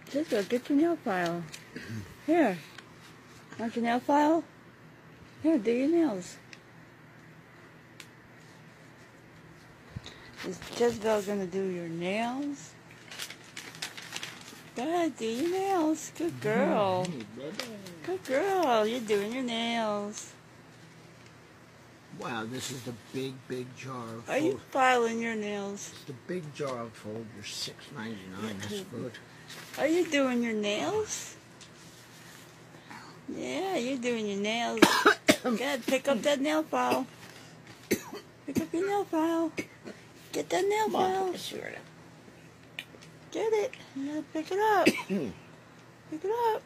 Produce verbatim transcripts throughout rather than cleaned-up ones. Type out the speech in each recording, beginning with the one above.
Jessica, get your nail file. Here. Want your nail file? Here, do your nails. Is Jezebel gonna do your nails? Go ahead, do your nails. Good girl. Good girl. You're doing your nails. Wow, this is the big, big jar of Are you filing your nails? It's the big jar of fold. You're six ninety nine. That's good. Are you doing your nails? Yeah, you're doing your nails. Go ahead, pick up that nail file. Pick up your nail file. Get that nail file. Get it. You gotta pick it up. Pick it up.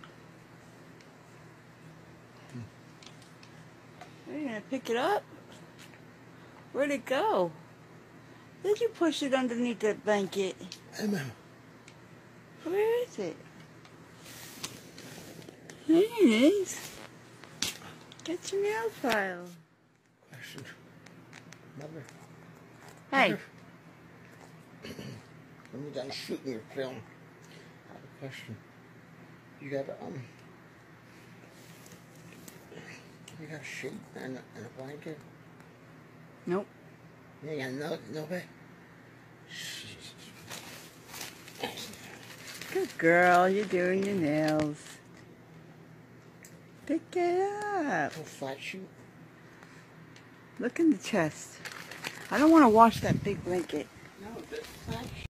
Are you gonna pick it up? Where'd it go? Did you push it underneath that blanket? Where is it? There it is. Get your nail file. Question. Mother. Hey. Mother. When you're done shooting your film, I have a question. You got um, you got a sheet and a, and a blanket? Nope. You ain't got no, no bed? Good girl, you're doing your nails. Pick it up. No flat shoot? Look in the chest. I don't want to wash that big blanket. No, the flat shoot.